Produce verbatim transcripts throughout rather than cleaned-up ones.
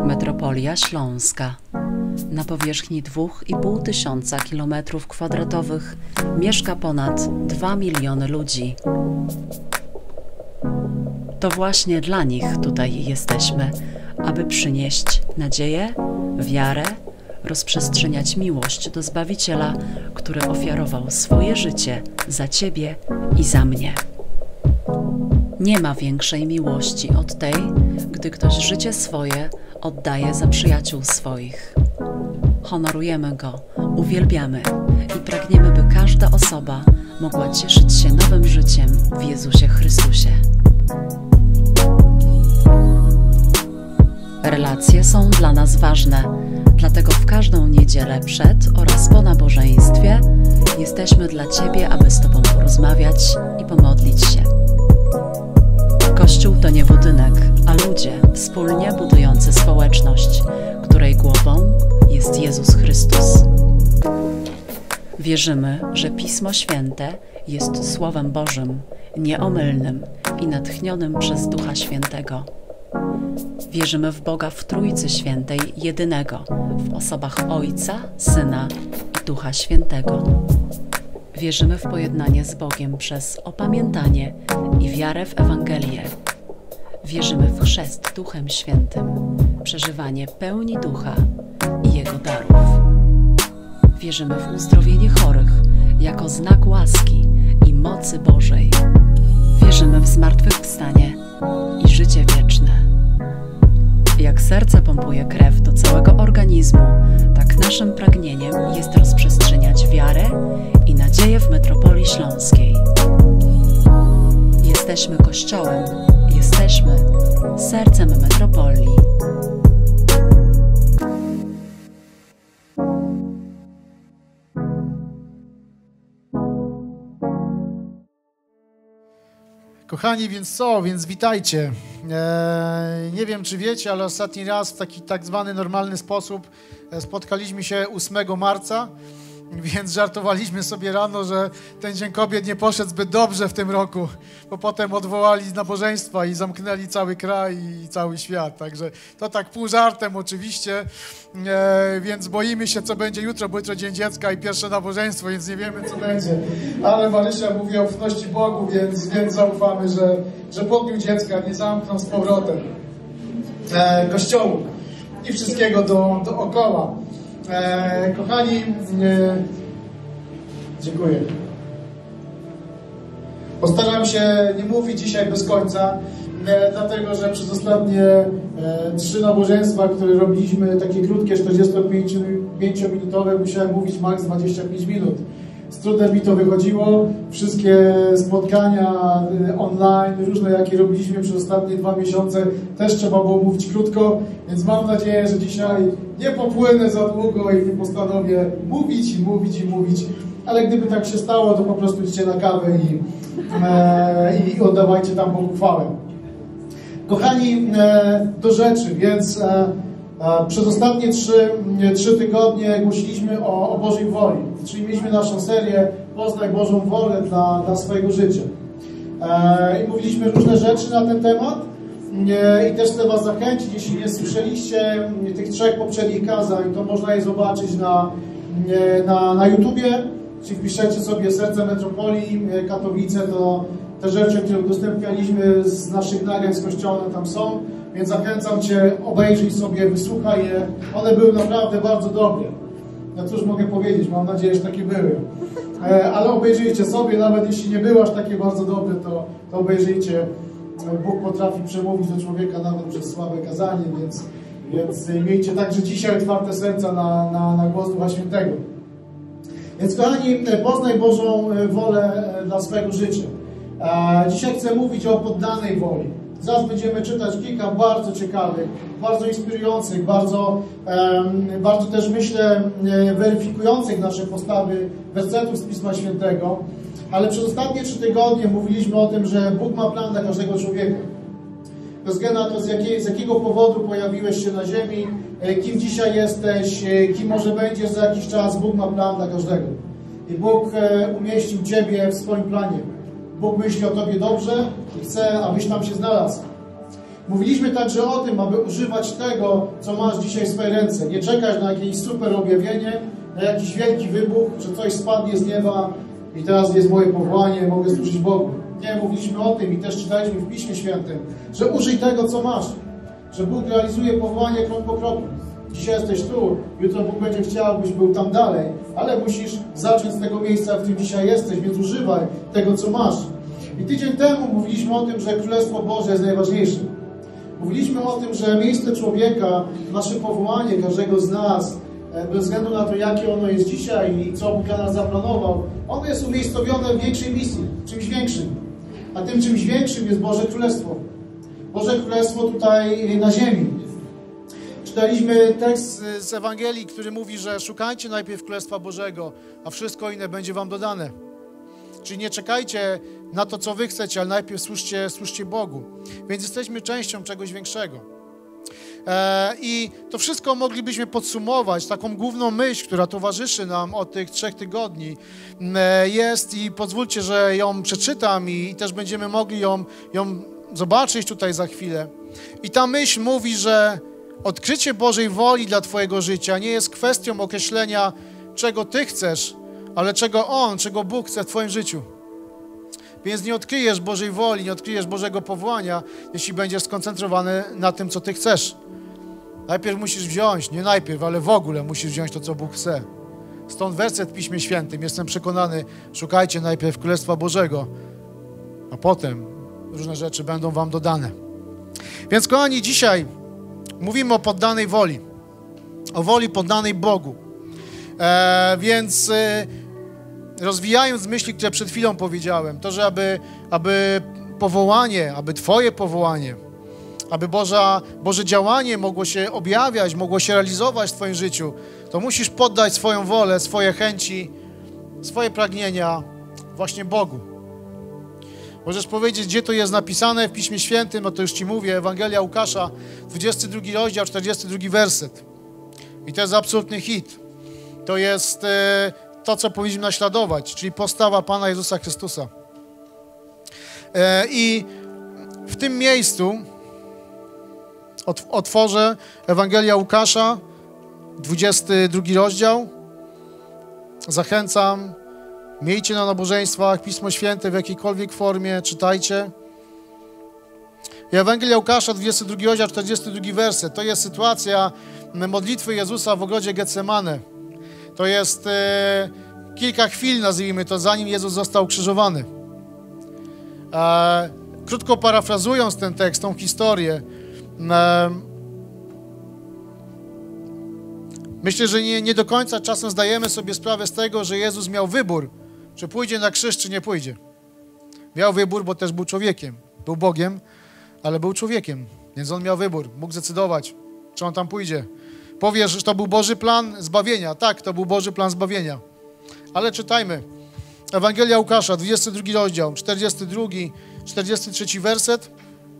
Metropolia Śląska. Na powierzchni dwóch i pół tysiąca kilometrów kwadratowych mieszka ponad dwa miliony ludzi. To właśnie dla nich tutaj jesteśmy, aby przynieść nadzieję, wiarę, rozprzestrzeniać miłość do Zbawiciela, który ofiarował swoje życie za Ciebie i za mnie. Nie ma większej miłości od tej, gdy ktoś życie swoje oddaje za przyjaciół swoich. Honorujemy Go, uwielbiamy i pragniemy, by każda osoba mogła cieszyć się nowym życiem w Jezusie Chrystusie. Relacje są dla nas ważne, dlatego w każdą niedzielę przed oraz po nabożeństwie jesteśmy dla Ciebie, aby z Tobą porozmawiać i pomodlić się. Kościół to nie budynek, a ludzie wspólnie budujący społeczność, której głową jest Jezus Chrystus. Wierzymy, że Pismo Święte jest Słowem Bożym, nieomylnym i natchnionym przez Ducha Świętego. Wierzymy w Boga w Trójcy Świętej jedynego, w osobach Ojca, Syna i Ducha Świętego. Wierzymy w pojednanie z Bogiem przez opamiętanie i wiarę w Ewangelię. Wierzymy w chrzest Duchem Świętym, przeżywanie pełni Ducha i Jego darów. Wierzymy w uzdrowienie chorych jako znak łaski i mocy Bożej. Wierzymy w zmartwychwstanie i życie wieczne. Jak serce pompuje krew do całego organizmu, tak naszym pragnieniem jest rozprzestrzeniać wiarę i nadzieję w Metropolii Śląskiej. Jesteśmy Kościołem, jesteśmy sercem Metropolii. Kochani, więc co? Więc witajcie. Eee, nie wiem, czy wiecie, ale ostatni raz w taki tak zwany normalny sposób spotkaliśmy się ósmego marca, więc żartowaliśmy sobie rano, że ten Dzień Kobiet nie poszedł zbyt dobrze w tym roku, bo potem odwołali nabożeństwa i zamknęli cały kraj i cały świat. Także to tak pół żartem oczywiście, e, więc boimy się, co będzie jutro, bo jutro Dzień Dziecka i pierwsze nabożeństwo, więc nie wiemy, co będzie. Ale Marysia mówi o ufności Bogu, więc, więc zaufamy, że, że po Dniu Dziecka nie zamkną z powrotem e, kościołu i wszystkiego do, dookoła. E, kochani, e, dziękuję. Postaram się nie mówić dzisiaj bez końca, e, dlatego że przez ostatnie e, trzy nabożeństwa, które robiliśmy, takie krótkie, czterdziestopięciominutowe, musiałem mówić maks dwadzieścia pięć minut. Z trudem mi to wychodziło. Wszystkie spotkania online, różne jakie robiliśmy przez ostatnie dwa miesiące, też trzeba było mówić krótko, więc mam nadzieję, że dzisiaj nie popłynę za długo i nie postanowię mówić i mówić i mówić, ale gdyby tak się stało, to po prostu idźcie na kawę i, e, i oddawajcie tam Bogu chwałę. Kochani, e, do rzeczy, więc e, przez ostatnie trzy, trzy tygodnie głosiliśmy o, o Bożej woli, czyli mieliśmy naszą serię Poznaj Bożą wolę dla, dla swojego życia. E, I mówiliśmy różne rzeczy na ten temat e, i też chcę Was zachęcić, jeśli nie słyszeliście tych trzech poprzednich kazań, to można je zobaczyć na, na, na YouTubie, czyli wpiszecie sobie Serce Metropolii Katowice, to te rzeczy, które udostępnialiśmy z naszych nagrań z Kościoła, tam są. Więc zachęcam Cię, obejrzyj sobie, wysłuchaj je. One były naprawdę bardzo dobre. Ja cóż mogę powiedzieć, mam nadzieję, że takie były. E, ale obejrzyjcie sobie, nawet jeśli nie były aż takie bardzo dobre, to, to obejrzyjcie. Bóg potrafi przemówić do człowieka nawet przez słabe kazanie, więc, więc miejcie także dzisiaj otwarte serca na, na, na głos Ducha Świętego. Więc kochani, poznaj Bożą wolę dla swojego życia. E, dzisiaj chcę mówić o poddanej woli. Zaraz będziemy czytać kilka bardzo ciekawych, bardzo inspirujących, bardzo, um, bardzo też myślę weryfikujących nasze postawy wersetów z Pisma Świętego. Ale przez ostatnie trzy tygodnie mówiliśmy o tym, że Bóg ma plan dla każdego człowieka. Bez względu na to, z, jakiej, z jakiego powodu pojawiłeś się na ziemi, kim dzisiaj jesteś, kim może będziesz za jakiś czas, Bóg ma plan dla każdego. I Bóg umieścił Ciebie w swoim planie. Bóg myśli o Tobie dobrze i chce, abyś tam się znalazł. Mówiliśmy także o tym, aby używać tego, co masz dzisiaj w swojej ręce. Nie czekać na jakieś super objawienie, na jakiś wielki wybuch, że coś spadnie z nieba i teraz jest moje powołanie, mogę służyć Bogu. Nie, mówiliśmy o tym i też czytaliśmy w Piśmie Świętym, że użyj tego, co masz. Że Bóg realizuje powołanie krok po kroku. Dzisiaj jesteś tu, jutro Bóg będzie chciał, byś był tam dalej, ale musisz zacząć z tego miejsca, w którym dzisiaj jesteś, więc używaj tego, co masz. I tydzień temu mówiliśmy o tym, że Królestwo Boże jest najważniejsze. Mówiliśmy o tym, że miejsce człowieka, nasze powołanie każdego z nas, bez względu na to, jakie ono jest dzisiaj i co Bóg dla nas zaplanował, ono jest umiejscowione w większej misji, czymś większym. A tym czymś większym jest Boże Królestwo. Boże Królestwo tutaj na ziemi. Czytaliśmy tekst z Ewangelii, który mówi, że szukajcie najpierw Królestwa Bożego, a wszystko inne będzie wam dodane. Czyli nie czekajcie na to, co wy chcecie, ale najpierw służcie, służcie Bogu. Więc jesteśmy częścią czegoś większego. E, I to wszystko moglibyśmy podsumować. Taką główną myśl, która towarzyszy nam od tych trzech tygodni e, jest, i pozwólcie, że ją przeczytam i też będziemy mogli ją, ją zobaczyć tutaj za chwilę. I ta myśl mówi, że odkrycie Bożej woli dla twojego życia nie jest kwestią określenia, czego ty chcesz, ale czego On, czego Bóg chce w twoim życiu. Więc nie odkryjesz Bożej woli, nie odkryjesz Bożego powołania, jeśli będziesz skoncentrowany na tym, co ty chcesz. Najpierw musisz wziąć, nie najpierw, ale w ogóle musisz wziąć to, co Bóg chce. Stąd werset w Piśmie Świętym. Jestem przekonany, szukajcie najpierw Królestwa Bożego, a potem różne rzeczy będą wam dodane. Więc kochani, dzisiaj mówimy o poddanej woli. O woli poddanej Bogu. E, więc e, rozwijając myśli, które przed chwilą powiedziałem, to, że aby, aby powołanie, aby twoje powołanie, aby Boża, Boże działanie mogło się objawiać, mogło się realizować w twoim życiu, to musisz poddać swoją wolę, swoje chęci, swoje pragnienia właśnie Bogu. Możesz powiedzieć, gdzie to jest napisane w Piśmie Świętym, no to już ci mówię, Ewangelia Łukasza, dwudziesty drugi rozdział, czterdziesty drugi werset. I to jest absolutny hit. To jest e, to, co powinniśmy naśladować, czyli postawa Pana Jezusa Chrystusa. E, I w tym miejscu ot, otworzę Ewangelia Łukasza, dwudziesty drugi rozdział. Zachęcam, miejcie na nabożeństwach Pismo Święte w jakiejkolwiek formie, czytajcie. I Ewangelia Łukasza, dwudziesty drugi rozdział, czterdziesty drugi werset. To jest sytuacja modlitwy Jezusa w ogrodzie Getsemane. To jest e, kilka chwil, nazwijmy to, zanim Jezus został ukrzyżowany. E, krótko parafrazując ten tekst, tą historię, e, myślę, że nie, nie do końca czasem zdajemy sobie sprawę z tego, że Jezus miał wybór, czy pójdzie na krzyż, czy nie pójdzie. Miał wybór, bo też był człowiekiem. Był Bogiem, ale był człowiekiem, więc On miał wybór. Mógł zdecydować, czy On tam pójdzie. Powiesz, że to był Boży plan zbawienia. Tak, to był Boży plan zbawienia. Ale czytajmy. Ewangelia Łukasza, dwudziesty drugi rozdział, czterdziesty drugi, czterdziesty trzeci werset.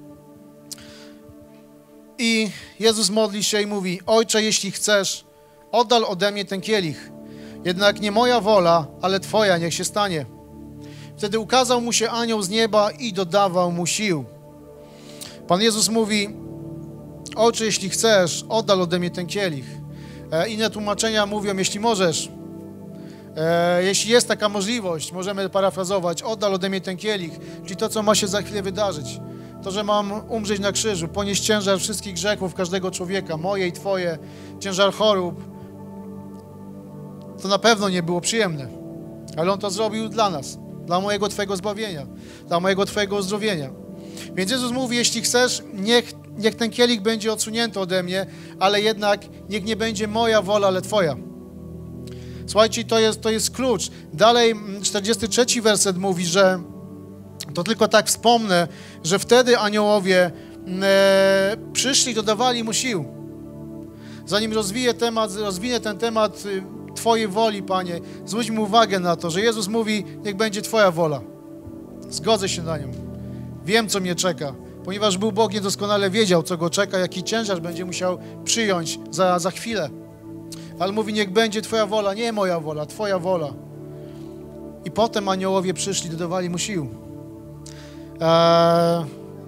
I Jezus modli się i mówi: Ojcze, jeśli chcesz, oddal ode mnie ten kielich. Jednak nie moja wola, ale Twoja niech się stanie. Wtedy ukazał mu się anioł z nieba i dodawał mu sił. Pan Jezus mówi: Ojcze, jeśli chcesz, oddal ode mnie ten kielich. E, inne tłumaczenia mówią: jeśli możesz, e, jeśli jest taka możliwość, możemy parafrazować: oddal ode mnie ten kielich, czyli to, co ma się za chwilę wydarzyć. To, że mam umrzeć na krzyżu, ponieść ciężar wszystkich grzechów każdego człowieka, moje i Twoje, ciężar chorób. To na pewno nie było przyjemne, ale On to zrobił dla nas, dla mojego Twojego zbawienia, dla mojego Twojego uzdrowienia. Więc Jezus mówi: jeśli chcesz, niech, niech ten kielich będzie odsunięty ode mnie, ale jednak niech nie będzie moja wola, ale Twoja. Słuchajcie, to jest, to jest klucz. Dalej czterdziesty trzeci werset mówi, że to tylko tak wspomnę, że wtedy aniołowie e, przyszli i dodawali mu sił. Zanim rozwiję temat, rozwinę ten temat Twojej woli, Panie, zwróćmy uwagę na to, że Jezus mówi: niech będzie Twoja wola. Zgodzę się na nią. Wiem, co mnie czeka, ponieważ był Bogiem, doskonale wiedział, co go czeka, jaki ciężar będzie musiał przyjąć za, za chwilę. Ale mówi: niech będzie Twoja wola, nie moja wola, Twoja wola. I potem aniołowie przyszli, dodawali mu sił. Eee,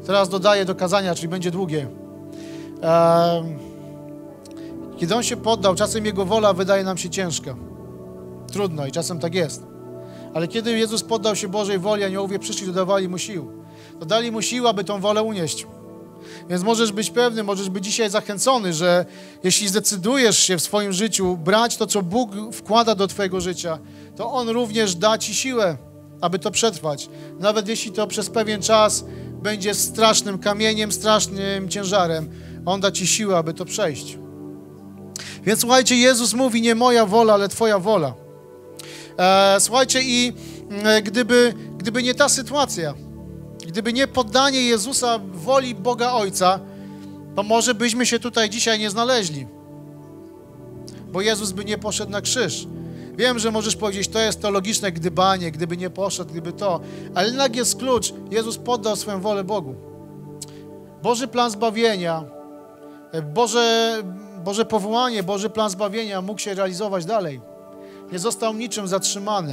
Teraz dodaję do kazania, czyli będzie długie. E, kiedy On się poddał, czasem Jego wola wydaje nam się ciężka. Trudno i czasem tak jest. Ale kiedy Jezus poddał się Bożej woli, aniołowie przyszli, dodawali Mu sił. Dodali Mu sił, aby tą wolę unieść. Więc możesz być pewny, możesz być dzisiaj zachęcony, że jeśli zdecydujesz się w swoim życiu brać to, co Bóg wkłada do twojego życia, to On również da ci siłę, aby to przetrwać. Nawet jeśli to przez pewien czas będzie strasznym kamieniem, strasznym ciężarem, On da ci siłę, aby to przejść. Więc słuchajcie, Jezus mówi, nie moja wola, ale Twoja wola. E, słuchajcie, i e, gdyby, gdyby nie ta sytuacja, gdyby nie poddanie Jezusa woli Boga Ojca, to może byśmy się tutaj dzisiaj nie znaleźli. Bo Jezus by nie poszedł na krzyż. Wiem, że możesz powiedzieć, to jest teologiczne gdybanie, gdyby nie poszedł, gdyby to. Ale jednak jest klucz. Jezus poddał swoją wolę Bogu. Boży plan zbawienia, Boże, Boże powołanie, Boży plan zbawienia mógł się realizować dalej. Nie został niczym zatrzymany.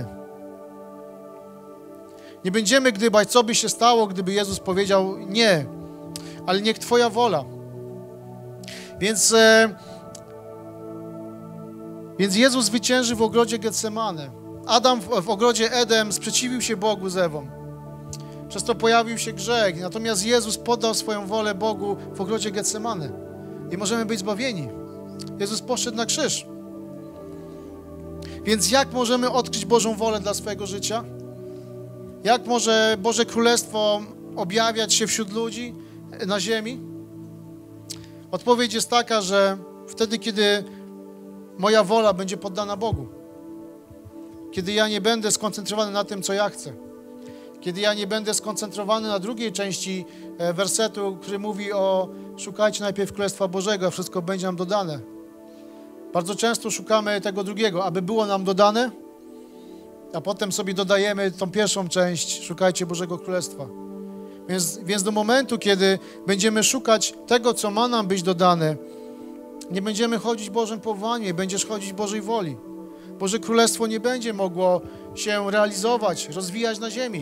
Nie będziemy gdybać, co by się stało, gdyby Jezus powiedział nie, ale niech Twoja wola. Więc, e, więc Jezus zwycięży w ogrodzie Getsemane. Adam w, w ogrodzie Edem sprzeciwił się Bogu z Ewą. Przez to pojawił się grzech. Natomiast Jezus poddał swoją wolę Bogu w ogrodzie Getsemane. I możemy być zbawieni. Jezus poszedł na krzyż. Więc jak możemy odkryć Bożą wolę dla swojego życia? Jak może Boże Królestwo objawiać się wśród ludzi na ziemi? Odpowiedź jest taka, że wtedy, kiedy moja wola będzie poddana Bogu. Kiedy ja nie będę skoncentrowany na tym, co ja chcę. Kiedy ja nie będę skoncentrowany na drugiej części wersetu, który mówi o szukajcie najpierw Królestwa Bożego, a wszystko będzie nam dodane. Bardzo często szukamy tego drugiego, aby było nam dodane, a potem sobie dodajemy tą pierwszą część, szukajcie Bożego Królestwa. Więc, więc do momentu, kiedy będziemy szukać tego, co ma nam być dodane, nie będziemy chodzić Bożym powołaniem, będziesz chodzić Bożej woli. Boże Królestwo nie będzie mogło się realizować, rozwijać na ziemi.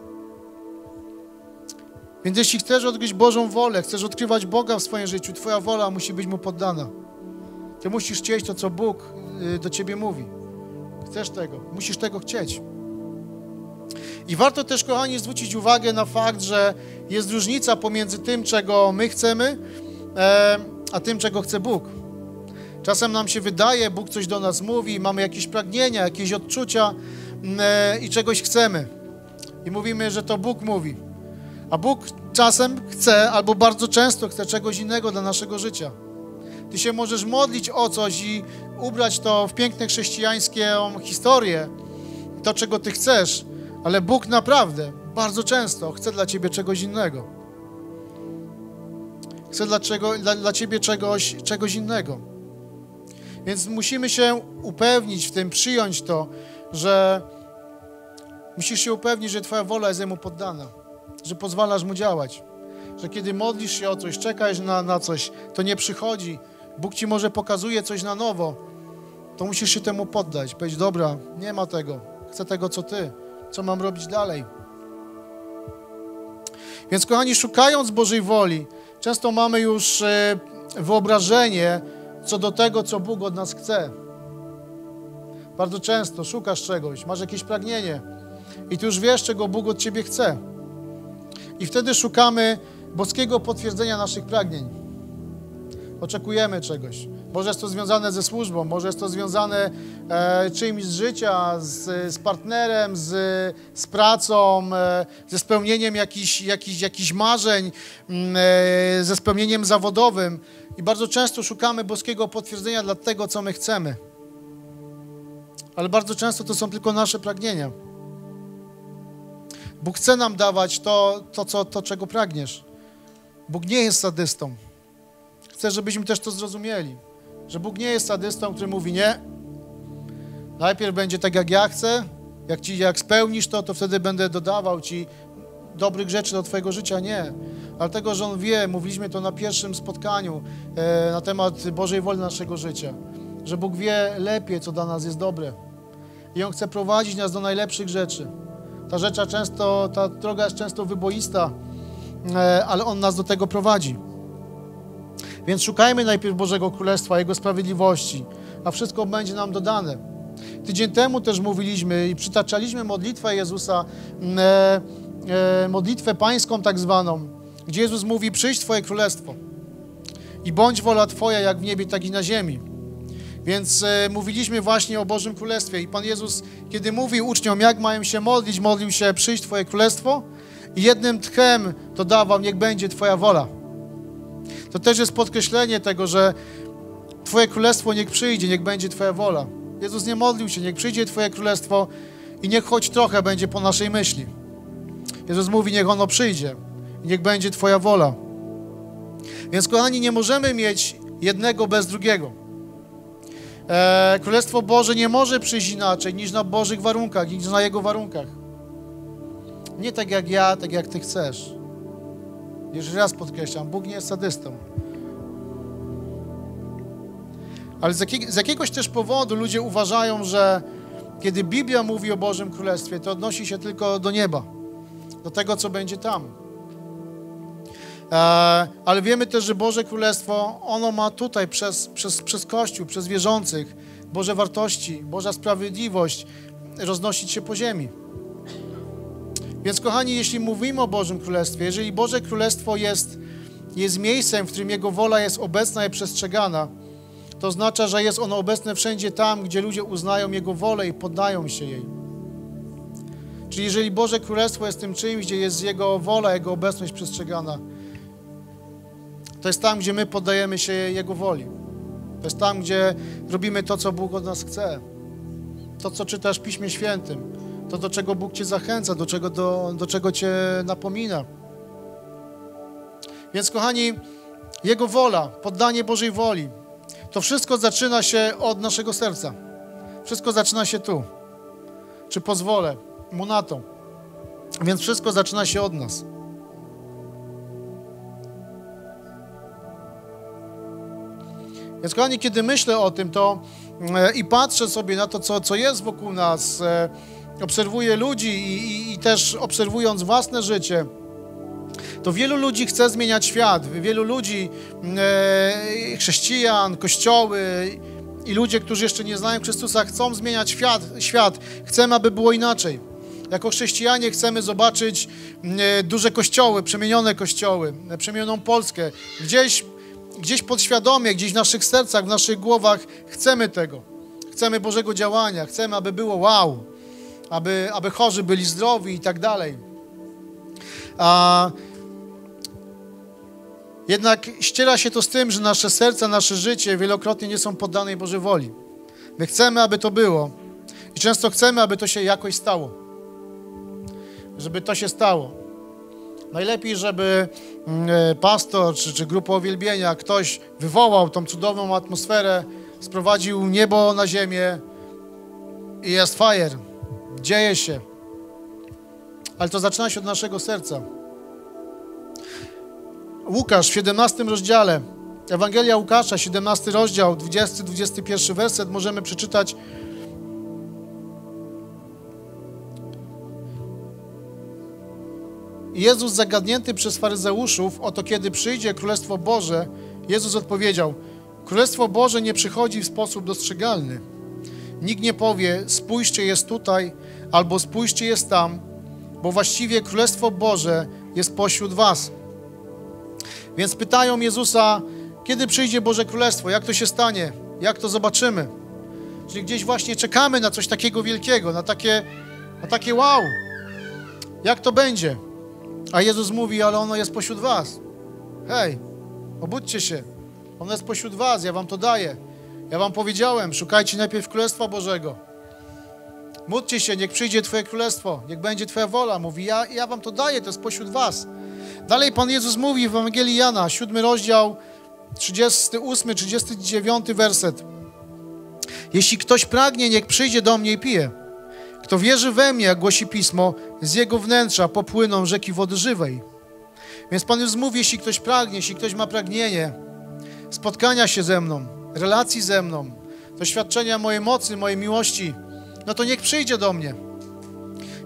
Więc jeśli chcesz odkryć Bożą wolę, chcesz odkrywać Boga w swoim życiu, Twoja wola musi być Mu poddana. Ty musisz chcieć to, co Bóg do Ciebie mówi. Chcesz tego, musisz tego chcieć. I warto też, kochani, zwrócić uwagę na fakt, że jest różnica pomiędzy tym, czego my chcemy, a tym, czego chce Bóg. Czasem nam się wydaje, Bóg coś do nas mówi, mamy jakieś pragnienia, jakieś odczucia i czegoś chcemy. I mówimy, że to Bóg mówi. A Bóg czasem chce, albo bardzo często chce czegoś innego dla naszego życia. Ty się możesz modlić o coś i ubrać to w piękne chrześcijańską historię, to, czego Ty chcesz, ale Bóg naprawdę bardzo często chce dla Ciebie czegoś innego. Chce dla, czego, dla, dla Ciebie czegoś, czegoś innego. Więc musimy się upewnić w tym, przyjąć to, że musisz się upewnić, że Twoja wola jest Jemu poddana, że pozwalasz Mu działać, że kiedy modlisz się o coś, czekasz na, na coś, to nie przychodzi. Bóg Ci może pokazuje coś na nowo, to musisz się temu poddać. Powiedzieć, dobra, nie ma tego, chcę tego, co Ty, co mam robić dalej. Więc kochani, szukając Bożej woli, często mamy już wyobrażenie co do tego, co Bóg od nas chce. Bardzo często szukasz czegoś, masz jakieś pragnienie i Ty już wiesz, czego Bóg od Ciebie chce. I wtedy szukamy boskiego potwierdzenia naszych pragnień. Oczekujemy czegoś. Może jest to związane ze służbą, może jest to związane e, czymś z życia, z, z partnerem, z, z pracą, e, ze spełnieniem jakichś, jakichś, jakichś marzeń, e, ze spełnieniem zawodowym. I bardzo często szukamy boskiego potwierdzenia dla tego, co my chcemy. Ale bardzo często to są tylko nasze pragnienia. Bóg chce nam dawać to, to, co, to czego pragniesz. Bóg nie jest sadystą. Chcę, żebyśmy też to zrozumieli, że Bóg nie jest sadystą, który mówi nie, najpierw będzie tak, jak ja chcę, jak, ci, jak spełnisz to, to wtedy będę dodawał Ci dobrych rzeczy do Twojego życia. Nie. Dlatego, że On wie, mówiliśmy to na pierwszym spotkaniu e, na temat Bożej woli naszego życia, że Bóg wie lepiej, co dla nas jest dobre i On chce prowadzić nas do najlepszych rzeczy. Ta rzecz często, ta droga jest często wyboista, ale On nas do tego prowadzi. Więc szukajmy najpierw Bożego Królestwa, Jego sprawiedliwości, a wszystko będzie nam dodane. Tydzień temu też mówiliśmy i przytaczaliśmy modlitwę Jezusa, e, e, modlitwę pańską tak zwaną, gdzie Jezus mówi: przyjdź Twoje Królestwo i bądź wola Twoja jak w niebie, tak i na ziemi. Więc e, mówiliśmy właśnie o Bożym Królestwie i Pan Jezus, kiedy mówił uczniom, jak mają się modlić, modlił się: przyjdź Twoje Królestwo i jednym tchem dodawał: niech będzie Twoja wola. To też jest podkreślenie tego, że Twoje Królestwo niech przyjdzie, niech będzie Twoja wola. Jezus nie modlił się: niech przyjdzie Twoje Królestwo i niech choć trochę będzie po naszej myśli. Jezus mówi: niech ono przyjdzie i niech będzie Twoja wola. Więc kochani, nie możemy mieć jednego bez drugiego. E, Królestwo Boże nie może przyjść inaczej niż na Bożych warunkach, niż na Jego warunkach. Nie tak jak ja, tak jak Ty chcesz. Jeszcze raz podkreślam, Bóg nie jest sadystą. Ale z, jakiego, z jakiegoś też powodu ludzie uważają, że kiedy Biblia mówi o Bożym Królestwie, to odnosi się tylko do nieba, do tego, co będzie tam. E, ale wiemy też, że Boże Królestwo, ono ma tutaj przez, przez, przez Kościół, przez wierzących, Boże wartości, Boża sprawiedliwość roznosić się po ziemi. Więc kochani, jeśli mówimy o Bożym Królestwie, jeżeli Boże Królestwo jest, jest miejscem, w którym Jego wola jest obecna i przestrzegana, to oznacza, że jest ono obecne wszędzie tam, gdzie ludzie uznają Jego wolę i poddają się jej. Czyli jeżeli Boże Królestwo jest tym czymś, gdzie jest Jego wola, Jego obecność przestrzegana, to jest tam, gdzie my poddajemy się Jego woli. To jest tam, gdzie robimy to, co Bóg od nas chce. To, co czytasz w Piśmie Świętym. To, do czego Bóg Cię zachęca, do czego, do, do czego Cię napomina. Więc kochani, Jego wola, poddanie Bożej woli, to wszystko zaczyna się od naszego serca. Wszystko zaczyna się tu. Czy pozwolę Mu na to? Więc wszystko zaczyna się od nas. Więc kochani, kiedy myślę o tym, to e, i patrzę sobie na to, co, co jest wokół nas, e, obserwuję ludzi i, i, i też obserwując własne życie, to wielu ludzi chce zmieniać świat. Wielu ludzi, e, chrześcijan, kościoły i ludzie, którzy jeszcze nie znają Chrystusa, chcą zmieniać świat. świat. Chcemy, aby było inaczej. Jako chrześcijanie chcemy zobaczyć e, duże kościoły, przemienione kościoły, e, przemienioną Polskę. Gdzieś, gdzieś podświadomie, gdzieś w naszych sercach, w naszych głowach chcemy tego. Chcemy Bożego działania. Chcemy, aby było wow. Aby, aby chorzy byli zdrowi i tak dalej. A jednak ściera się to z tym, że nasze serca, nasze życie wielokrotnie nie są poddane Bożej woli. My chcemy, aby to było i często chcemy, aby to się jakoś stało. Żeby to się stało. Najlepiej, żeby pastor czy, czy grupa uwielbienia, ktoś wywołał tą cudowną atmosferę, sprowadził niebo na ziemię i jest fire. Dzieje się. Ale to zaczyna się od naszego serca. Łukasz w siedemnastym rozdziale, Ewangelia Łukasza, siedemnasty rozdział, dwudziesty do dwudziestego pierwszego werset, możemy przeczytać: Jezus zagadnięty przez faryzeuszów, oto kiedy przyjdzie Królestwo Boże, Jezus odpowiedział: Królestwo Boże nie przychodzi w sposób dostrzegalny. Nikt nie powie: spójrzcie, jest tutaj, albo spójrzcie, jest tam, bo właściwie Królestwo Boże jest pośród was. Więc pytają Jezusa, kiedy przyjdzie Boże Królestwo, jak to się stanie, jak to zobaczymy. Czyli gdzieś właśnie czekamy na coś takiego wielkiego, na takie, na takie wow, jak to będzie. A Jezus mówi: ale ono jest pośród was. Hej, obudźcie się, ono jest pośród was, ja wam to daję. Ja wam powiedziałem, szukajcie najpierw Królestwa Bożego. Módlcie się, niech przyjdzie Twoje Królestwo, niech będzie Twoja wola. Mówi: ja, ja wam to daję, to jest pośród was. Dalej Pan Jezus mówi w Ewangelii Jana, siódmy rozdział, trzydziesty ósmy, trzydziesty dziewiąty werset. Jeśli ktoś pragnie, niech przyjdzie do mnie i pije. Kto wierzy we mnie, jak głosi Pismo, z jego wnętrza popłyną rzeki wody żywej. Więc Pan Jezus mówi, jeśli ktoś pragnie, jeśli ktoś ma pragnienie spotkania się ze mną, relacji ze mną, doświadczenia mojej mocy, mojej miłości, no to niech przyjdzie do mnie.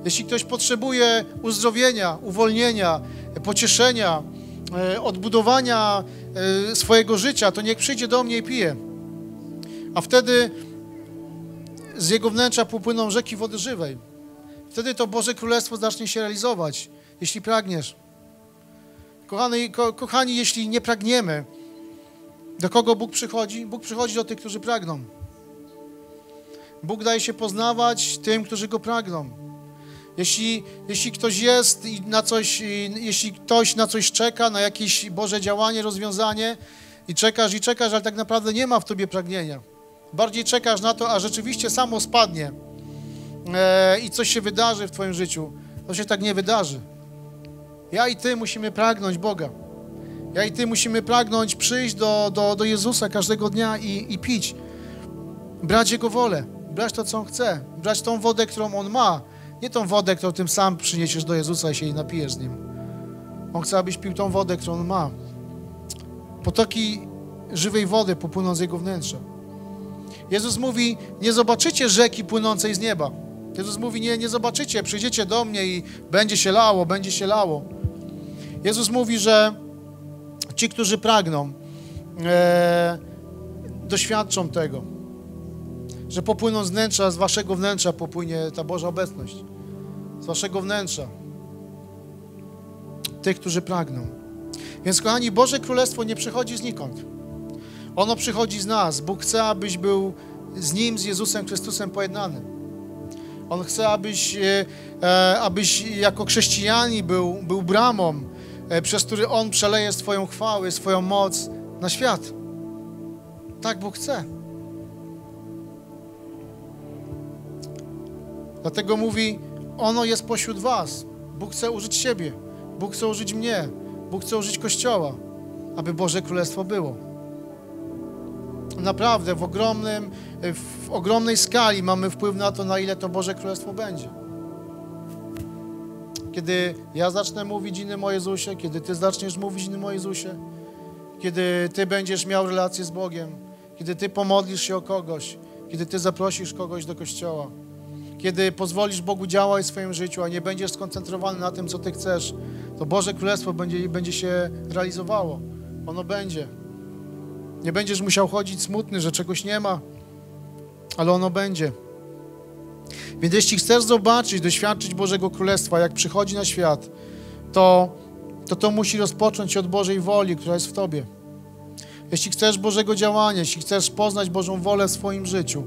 Jeśli ktoś potrzebuje uzdrowienia, uwolnienia, pocieszenia, odbudowania swojego życia, to niech przyjdzie do mnie i pije. A wtedy z jego wnętrza popłyną rzeki wody żywej. Wtedy to Boże Królestwo zacznie się realizować, jeśli pragniesz. Kochani, ko, kochani, jeśli nie pragniemy, do kogo Bóg przychodzi? Bóg przychodzi do tych, którzy pragną. Bóg daje się poznawać tym, którzy Go pragną. Jeśli, jeśli ktoś jest i na coś, i jeśli ktoś na coś czeka, na jakieś Boże działanie, rozwiązanie i czekasz, i czekasz, ale tak naprawdę nie ma w tobie pragnienia. Bardziej czekasz na to, a rzeczywiście samo spadnie e, i coś się wydarzy w twoim życiu, to się tak nie wydarzy. Ja i ty musimy pragnąć Boga. Ja i ty musimy pragnąć przyjść do, do, do Jezusa każdego dnia i, i pić. Brać Jego wolę, brać to, co On chce, brać tą wodę, którą On ma. Nie tą wodę, którą tym sam przyniesiesz do Jezusa i się jej napijesz z Nim. On chce, abyś pił tą wodę, którą On ma. Potoki żywej wody popłyną z Jego wnętrza. Jezus mówi, nie zobaczycie rzeki płynącej z nieba. Jezus mówi, nie, nie zobaczycie, przyjdziecie do mnie i będzie się lało, będzie się lało. Jezus mówi, że ci, którzy pragną, e, doświadczą tego, że popłyną z wnętrza, z waszego wnętrza popłynie ta Boża obecność. Z waszego wnętrza. Tych, którzy pragną. Więc, kochani, Boże Królestwo nie przychodzi znikąd. Ono przychodzi z nas. Bóg chce, abyś był z Nim, z Jezusem Chrystusem pojednany. On chce, abyś, e, abyś jako chrześcijanin był, był bramą, e, przez który On przeleje swoją chwałę, swoją moc na świat. Tak Bóg chce. Dlatego mówi, ono jest pośród was. Bóg chce użyć siebie. Bóg chce użyć mnie. Bóg chce użyć Kościoła, aby Boże Królestwo było. Naprawdę w ogromnym, w ogromnej skali mamy wpływ na to, na ile to Boże Królestwo będzie. Kiedy ja zacznę mówić innym o Jezusie, kiedy ty zaczniesz mówić innym o Jezusie, kiedy ty będziesz miał relację z Bogiem, kiedy ty pomodlisz się o kogoś, kiedy ty zaprosisz kogoś do Kościoła, kiedy pozwolisz Bogu działać w swoim życiu, a nie będziesz skoncentrowany na tym, co ty chcesz, to Boże Królestwo będzie, będzie się realizowało. Ono będzie. Nie będziesz musiał chodzić smutny, że czegoś nie ma, ale ono będzie. Więc jeśli chcesz zobaczyć, doświadczyć Bożego Królestwa, jak przychodzi na świat, to to, to musi rozpocząć się od Bożej woli, która jest w tobie. Jeśli chcesz Bożego działania, jeśli chcesz poznać Bożą wolę w swoim życiu,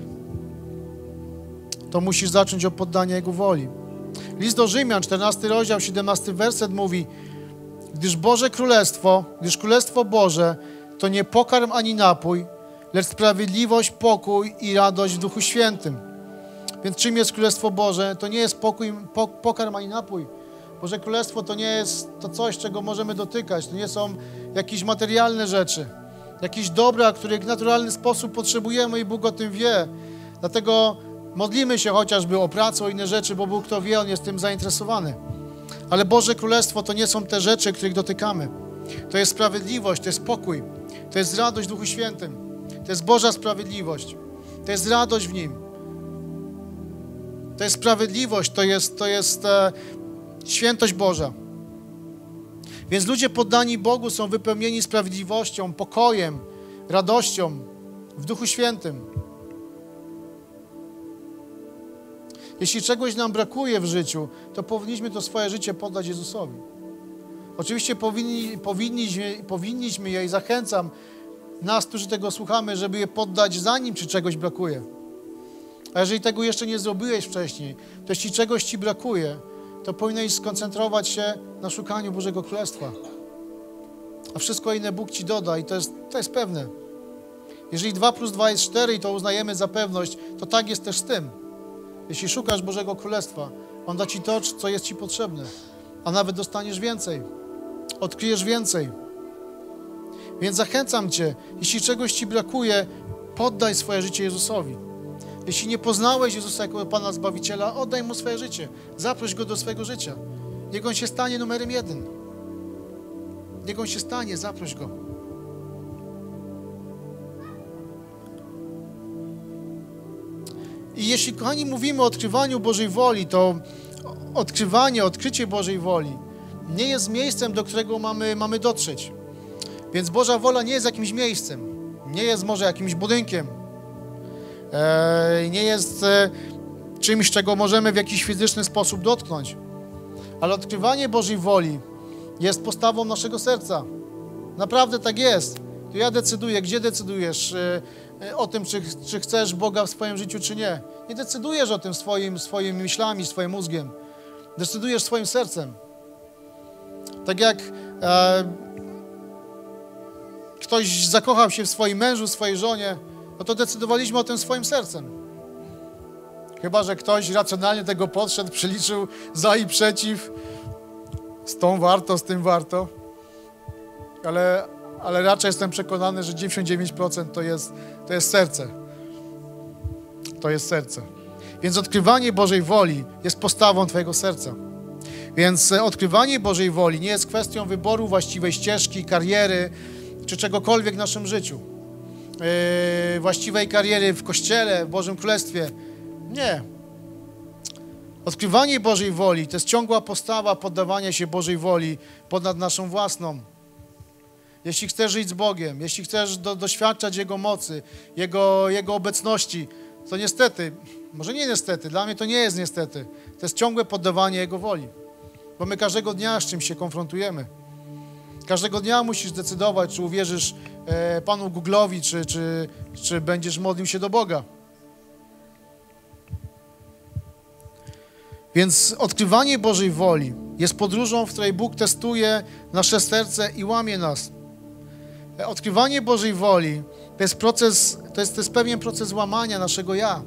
to musisz zacząć od poddania Jego woli. List do Rzymian, czternasty rozdział, siedemnasty werset mówi, gdyż Boże Królestwo, gdyż Królestwo Boże to nie pokarm ani napój, lecz sprawiedliwość, pokój i radość w Duchu Świętym. Więc czym jest Królestwo Boże? To nie jest pokój, po, pokarm ani napój. Boże Królestwo to nie jest to coś, czego możemy dotykać. To nie są jakieś materialne rzeczy, jakieś dobra, których w naturalny sposób potrzebujemy i Bóg o tym wie. Dlatego modlimy się chociażby o pracę, o inne rzeczy, bo Bóg to wie, On jest tym zainteresowany. Ale Boże Królestwo to nie są te rzeczy, których dotykamy. To jest sprawiedliwość, to jest pokój, to jest radość w Duchu Świętym, to jest Boża sprawiedliwość, to jest radość w Nim. To jest sprawiedliwość, to jest, to jest e, świętość Boża. Więc ludzie poddani Bogu są wypełnieni sprawiedliwością, pokojem, radością w Duchu Świętym. Jeśli czegoś nam brakuje w życiu, to powinniśmy to swoje życie poddać Jezusowi. Oczywiście powinni, powinniśmy, powinniśmy je i zachęcam nas, którzy tego słuchamy, żeby je poddać, zanim ci czegoś brakuje. A jeżeli tego jeszcze nie zrobiłeś wcześniej, to jeśli czegoś ci brakuje, to powinieneś skoncentrować się na szukaniu Bożego Królestwa. A wszystko inne Bóg ci doda i to jest, to jest pewne. Jeżeli dwa plus dwa jest cztery i to uznajemy za pewność, to tak jest też z tym. Jeśli szukasz Bożego Królestwa, On da ci to, co jest ci potrzebne, a nawet dostaniesz więcej, odkryjesz więcej. Więc zachęcam cię, jeśli czegoś ci brakuje, poddaj swoje życie Jezusowi. Jeśli nie poznałeś Jezusa jako Pana Zbawiciela, oddaj Mu swoje życie. Zaproś Go do swojego życia. Niech On się stanie numerem jeden. Niech On się stanie, zaproś Go. I jeśli, kochani, mówimy o odkrywaniu Bożej woli, to odkrywanie, odkrycie Bożej woli nie jest miejscem, do którego mamy, mamy dotrzeć. Więc Boża wola nie jest jakimś miejscem, nie jest może jakimś budynkiem, e, nie jest e, czymś, czego możemy w jakiś fizyczny sposób dotknąć. Ale odkrywanie Bożej woli jest postawą naszego serca. Naprawdę tak jest. To ja decyduję, gdzie decydujesz e, e, o tym, czy, czy chcesz Boga w swoim życiu, czy nie. Nie decydujesz o tym swoim, swoimi myślami, swoim mózgiem. Decydujesz swoim sercem. Tak jak e, ktoś zakochał się w swoim mężu, swojej żonie, no to decydowaliśmy o tym swoim sercem. Chyba że ktoś racjonalnie tego podszedł, przeliczył za i przeciw. Z tą warto, z tym warto. Ale, ale raczej jestem przekonany, że dziewięćdziesiąt dziewięć procent to jest, to jest serce. To jest serce. Więc odkrywanie Bożej woli jest postawą twojego serca. Więc odkrywanie Bożej woli nie jest kwestią wyboru właściwej ścieżki, kariery, czy czegokolwiek w naszym życiu. Yy, właściwej kariery w Kościele, w Bożym Królestwie. Nie. Odkrywanie Bożej woli to jest ciągła postawa poddawania się Bożej woli ponad naszą własną. Jeśli chcesz żyć z Bogiem, jeśli chcesz do, doświadczać Jego mocy, Jego, Jego obecności, to niestety, może nie niestety, dla mnie to nie jest niestety, to jest ciągłe poddawanie Jego woli. Bo my każdego dnia z czym się konfrontujemy. Każdego dnia musisz decydować, czy uwierzysz e, Panu Google'owi, czy, czy, czy będziesz modlił się do Boga. Więc odkrywanie Bożej woli jest podróżą, w której Bóg testuje nasze serce i łamie nas. Odkrywanie Bożej woli to jest proces, to jest, to jest pewien proces łamania naszego ja.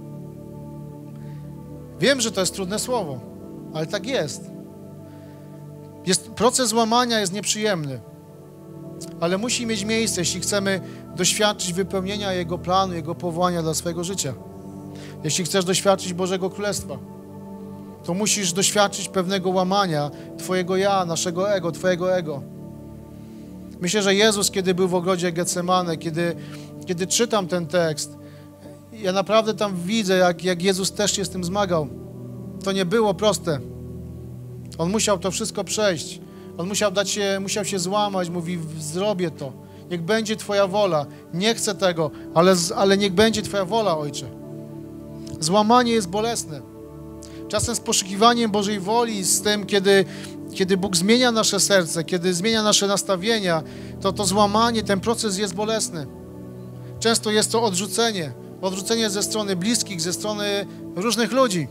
Wiem, że to jest trudne słowo, ale tak jest. Jest proces łamania jest nieprzyjemny, ale musi mieć miejsce, jeśli chcemy doświadczyć wypełnienia Jego planu, Jego powołania dla swojego życia. Jeśli chcesz doświadczyć Bożego Królestwa, to musisz doświadczyć pewnego łamania twojego ja, naszego ego, twojego ego. Myślę, że Jezus, kiedy był w ogrodzie Getsemane, kiedy, kiedy czytam ten tekst, ja naprawdę tam widzę, jak, jak Jezus też się z tym zmagał. To nie było proste. On musiał to wszystko przejść. On musiał dać się, musiał się złamać, mówi, zrobię to. Niech będzie Twoja wola. Nie chcę tego, ale, ale niech będzie Twoja wola, Ojcze. Złamanie jest bolesne. Czasem z poszukiwaniem Bożej woli, z tym, kiedy, kiedy Bóg zmienia nasze serce, kiedy zmienia nasze nastawienia, to to złamanie, ten proces jest bolesny. Często jest to odrzucenie. Odrzucenie ze strony bliskich, ze strony różnych ludzi.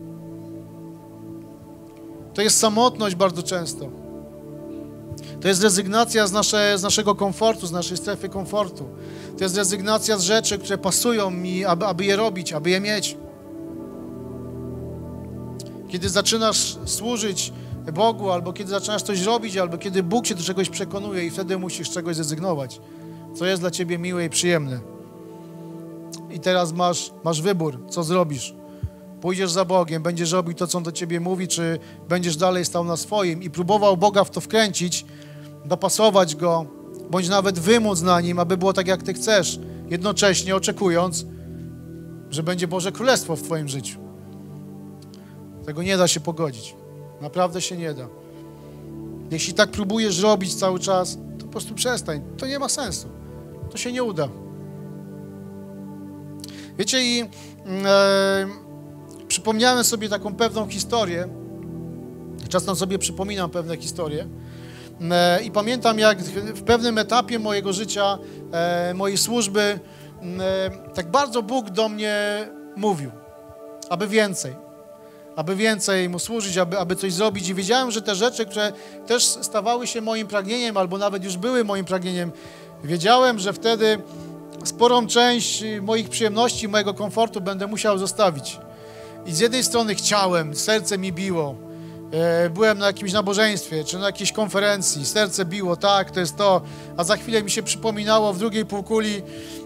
To jest samotność bardzo często. To jest rezygnacja z, nasze, z naszego komfortu, z naszej strefy komfortu. To jest rezygnacja z rzeczy, które pasują mi, aby, aby je robić, aby je mieć. Kiedy zaczynasz służyć Bogu, albo kiedy zaczynasz coś robić, albo kiedy Bóg cię do czegoś przekonuje i wtedy musisz czegoś zrezygnować, co jest dla ciebie miłe i przyjemne. I teraz masz, masz wybór, co zrobisz. Pójdziesz za Bogiem, będziesz robił to, co On do ciebie mówi, czy będziesz dalej stał na swoim i próbował Boga w to wkręcić, dopasować Go, bądź nawet wymóc na Nim, aby było tak, jak Ty chcesz, jednocześnie oczekując, że będzie Boże Królestwo w twoim życiu. Tego nie da się pogodzić. Naprawdę się nie da. Jeśli tak próbujesz robić cały czas, to po prostu przestań. To nie ma sensu. To się nie uda. Wiecie, i e, przypomniałem sobie taką pewną historię. Czasem sobie przypominam pewne historie. E, I pamiętam, jak w pewnym etapie mojego życia, e, mojej służby, e, tak bardzo Bóg do mnie mówił, aby więcej. aby więcej Mu służyć, aby, aby coś zrobić. I wiedziałem, że te rzeczy, które też stawały się moim pragnieniem, albo nawet już były moim pragnieniem, wiedziałem, że wtedy sporą część moich przyjemności, mojego komfortu będę musiał zostawić. I z jednej strony chciałem, serce mi biło. Byłem na jakimś nabożeństwie, czy na jakiejś konferencji, serce biło, tak, to jest to, a za chwilę mi się przypominało w drugiej półkuli,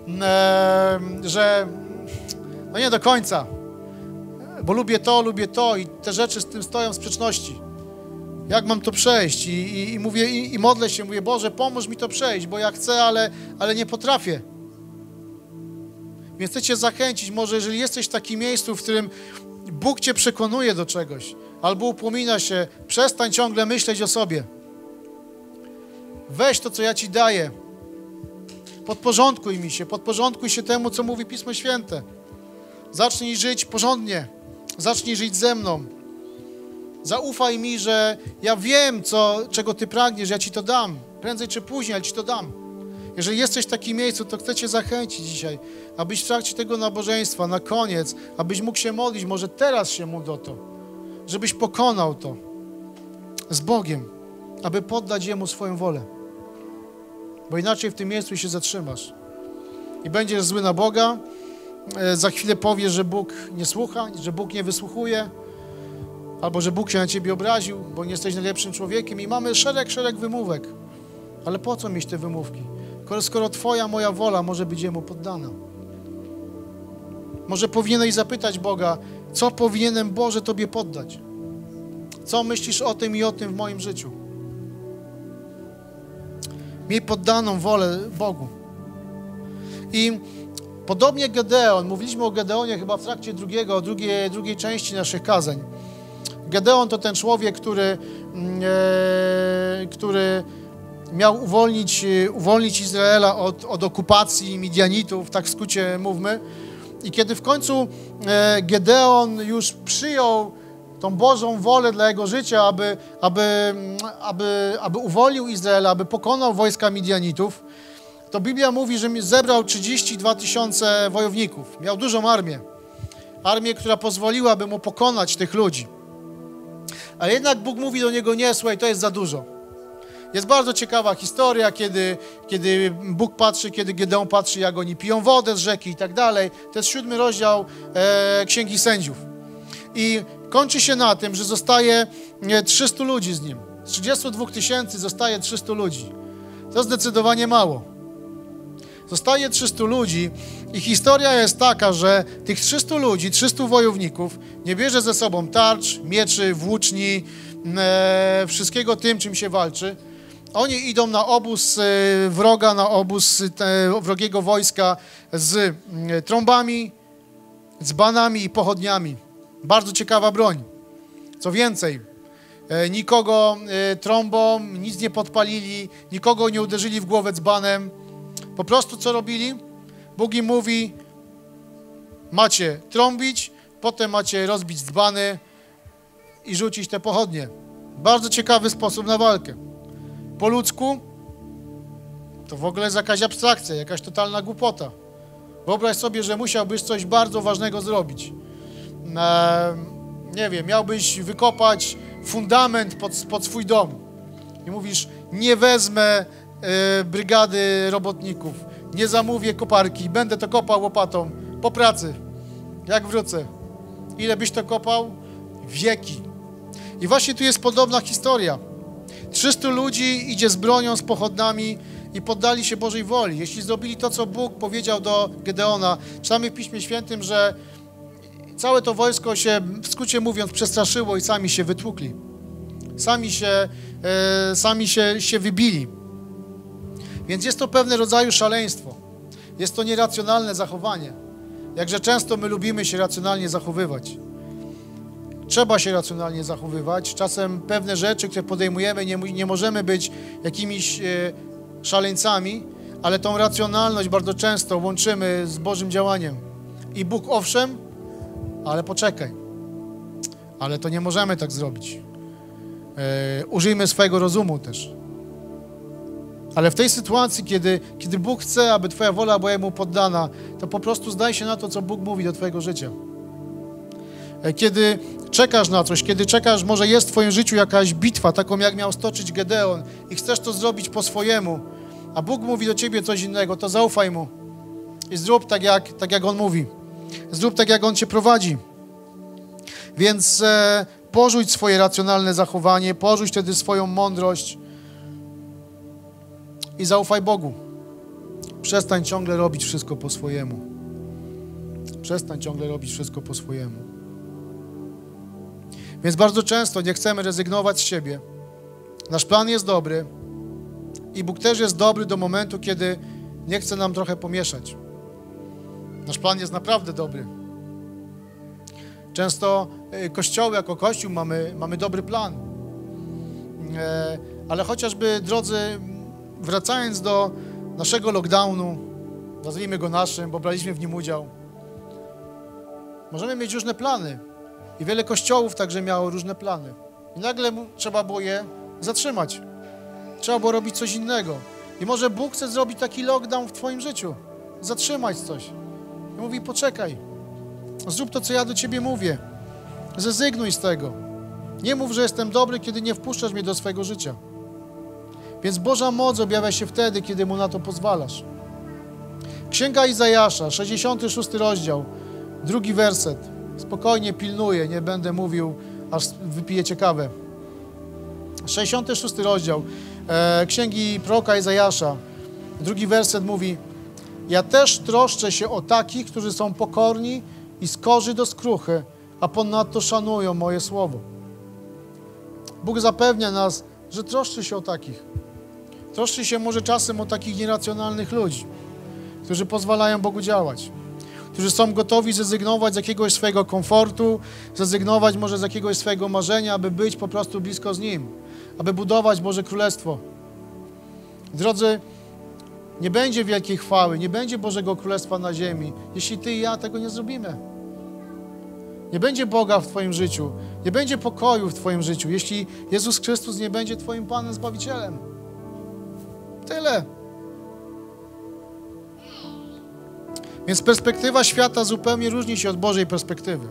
że no nie do końca. Bo lubię to, lubię to i te rzeczy z tym stoją w sprzeczności. Jak mam to przejść? I, i, i mówię, i, i modlę się, mówię, Boże, pomóż mi to przejść, bo ja chcę, ale, ale nie potrafię. Więc chcę Cię zachęcić, może jeżeli jesteś w takim miejscu, w którym Bóg Cię przekonuje do czegoś, albo upomina się, przestań ciągle myśleć o sobie. Weź to, co ja Ci daję. Podporządkuj mi się, podporządkuj się temu, co mówi Pismo Święte. Zacznij żyć porządnie. Zacznij żyć ze mną. Zaufaj mi, że ja wiem, co, czego Ty pragniesz, ja Ci to dam. Prędzej czy później, ale Ci to dam. Jeżeli jesteś w takim miejscu, to chcę Cię zachęcić dzisiaj, abyś w trakcie tego nabożeństwa, na koniec, abyś mógł się modlić, może teraz się módl o to, żebyś pokonał to z Bogiem, aby poddać Jemu swoją wolę. Bo inaczej w tym miejscu się zatrzymasz. I będziesz zły na Boga, e, za chwilę powiesz, że Bóg nie słucha, że Bóg nie wysłuchuje, albo że Bóg się na Ciebie obraził, bo nie jesteś najlepszym człowiekiem i mamy szereg, szereg wymówek. Ale po co mieć te wymówki? Skoro Twoja, moja wola może być Jemu poddana. Może powinieneś zapytać Boga, co powinienem, Boże, Tobie poddać? Co myślisz o tym i o tym w moim życiu? Miej poddaną wolę Bogu. I podobnie Gedeon, mówiliśmy o Gedeonie chyba w trakcie drugiego, drugiej, drugiej części naszych kazań. Gedeon to ten człowiek, który, e, który miał uwolnić, uwolnić Izraela od, od okupacji Midianitów, tak w skrócie mówmy. I kiedy w końcu e, Gedeon już przyjął tą Bożą wolę dla jego życia, aby, aby, aby, aby uwolnił Izraela, aby pokonał wojska Midianitów, to Biblia mówi, że zebrał trzydzieści dwa tysiące wojowników. Miał dużą armię. Armię, która pozwoliłaby mu pokonać tych ludzi. Ale jednak Bóg mówi do niego, nie, słuchaj, to jest za dużo. Jest bardzo ciekawa historia, kiedy, kiedy Bóg patrzy, kiedy Gedeon patrzy, jak oni piją wodę z rzeki i tak dalej. To jest siódmy rozdział e, Księgi Sędziów. I kończy się na tym, że zostaje trzystu ludzi z nim. Z trzydziestu dwóch tysięcy zostaje trzystu ludzi. To zdecydowanie mało. Zostaje trzystu ludzi i historia jest taka, że tych trzystu ludzi, trzystu wojowników nie bierze ze sobą tarcz, mieczy, włóczni, e, wszystkiego tym, czym się walczy. Oni idą na obóz e, wroga, na obóz e, wrogiego wojska z e, trąbami, dzbanami i pochodniami. Bardzo ciekawa broń. Co więcej, e, nikogo e, trąbą, nic nie podpalili, nikogo nie uderzyli w głowę dzbanem. Po prostu co robili? Bóg im mówi, macie trąbić, potem macie rozbić dzbany i rzucić te pochodnie. Bardzo ciekawy sposób na walkę. Po ludzku to w ogóle jest jakaś abstrakcja, jakaś totalna głupota. Wyobraź sobie, że musiałbyś coś bardzo ważnego zrobić. E, nie wiem, miałbyś wykopać fundament pod, pod swój dom. I mówisz, nie wezmę e, brygady robotników, nie zamówię koparki, będę to kopał łopatą po pracy, jak wrócę. Ile byś to kopał? Wieki. I właśnie tu jest podobna historia. trzystu ludzi idzie z bronią, z pochodnami i poddali się Bożej woli. Jeśli zrobili to, co Bóg powiedział do Gedeona, czytamy w Piśmie Świętym, że całe to wojsko się, w skrócie mówiąc, przestraszyło i sami się wytłukli. Sami się, e, sami się, się wybili. Więc jest to pewne rodzaju szaleństwo. Jest to nieracjonalne zachowanie. Jakże często my lubimy się racjonalnie zachowywać. Trzeba się racjonalnie zachowywać. Czasem pewne rzeczy, które podejmujemy, nie, nie możemy być jakimiś e, szaleńcami, ale tą racjonalność bardzo często łączymy z Bożym działaniem. I Bóg owszem, ale poczekaj. Ale to nie możemy tak zrobić. E, użyjmy swojego rozumu też. Ale w tej sytuacji, kiedy, kiedy Bóg chce, aby Twoja wola była Jemu poddana, to po prostu zdaj się na to, co Bóg mówi do Twojego życia. E, kiedy czekasz na coś, kiedy czekasz, może jest w Twoim życiu jakaś bitwa, taką jak miał stoczyć Gedeon i chcesz to zrobić po swojemu, a Bóg mówi do Ciebie coś innego, to zaufaj Mu i zrób tak, jak, tak jak On mówi. Zrób tak, jak On Cię prowadzi. Więc e, porzuć swoje racjonalne zachowanie, porzuć wtedy swoją mądrość i zaufaj Bogu. Przestań ciągle robić wszystko po swojemu. Przestań ciągle robić wszystko po swojemu. Więc bardzo często nie chcemy rezygnować z siebie. Nasz plan jest dobry i Bóg też jest dobry do momentu, kiedy nie chce nam trochę pomieszać. Nasz plan jest naprawdę dobry. Często Kościoły jako Kościół mamy, mamy dobry plan. Ale chociażby, drodzy, wracając do naszego lockdownu, nazwijmy go naszym, bo braliśmy w nim udział, możemy mieć różne plany. I wiele kościołów także miało różne plany. I nagle trzeba było je zatrzymać. Trzeba było robić coś innego. I może Bóg chce zrobić taki lockdown w twoim życiu. Zatrzymać coś. I mówi, poczekaj. Zrób to, co ja do ciebie mówię. Zrezygnuj z tego. Nie mów, że jestem dobry, kiedy nie wpuszczasz mnie do swojego życia. Więc Boża moc objawia się wtedy, kiedy Mu na to pozwalasz. Księga Izajasza, sześćdziesiąty szósty rozdział, drugi werset. Spokojnie pilnuję, nie będę mówił, aż wypijecie kawę. sześćdziesiąty szósty rozdział e, Księgi proroka Izajasza, drugi werset mówi: ja też troszczę się o takich, którzy są pokorni i skorzy do skruchy, a ponadto szanują moje słowo. Bóg zapewnia nas, że troszczy się o takich. Troszczy się może czasem o takich nieracjonalnych ludzi, którzy pozwalają Bogu działać, którzy są gotowi zrezygnować z jakiegoś swojego komfortu, zrezygnować może z jakiegoś swojego marzenia, aby być po prostu blisko z Nim, aby budować Boże Królestwo. Drodzy, nie będzie wielkiej chwały, nie będzie Bożego Królestwa na ziemi, jeśli ty i ja tego nie zrobimy. Nie będzie Boga w twoim życiu, nie będzie pokoju w twoim życiu, jeśli Jezus Chrystus nie będzie twoim Panem, Zbawicielem. Tyle. Więc perspektywa świata zupełnie różni się od Bożej perspektywy.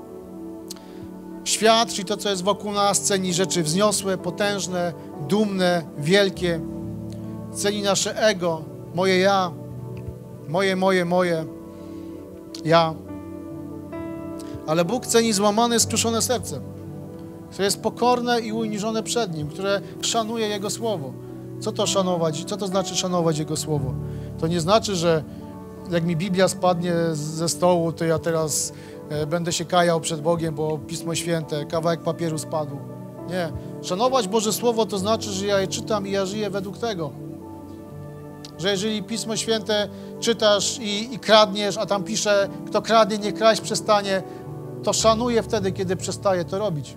Świat, czyli to, co jest wokół nas, ceni rzeczy wzniosłe, potężne, dumne, wielkie. Ceni nasze ego, moje ja, moje, moje, moje, ja. Ale Bóg ceni złamane, skruszone serce, które jest pokorne i uniżone przed Nim, które szanuje Jego Słowo. Co to szanować? Co to znaczy szanować Jego Słowo? To nie znaczy, że jak mi Biblia spadnie ze stołu, to ja teraz e, będę się kajał przed Bogiem, bo Pismo Święte, kawałek papieru spadł. Nie. Szanować Boże Słowo to znaczy, że ja je czytam i ja żyję według tego. Że jeżeli Pismo Święte czytasz i, i kradniesz, a tam pisze, kto kradnie, nie kraść przestanie, to szanuję wtedy, kiedy przestaje to robić.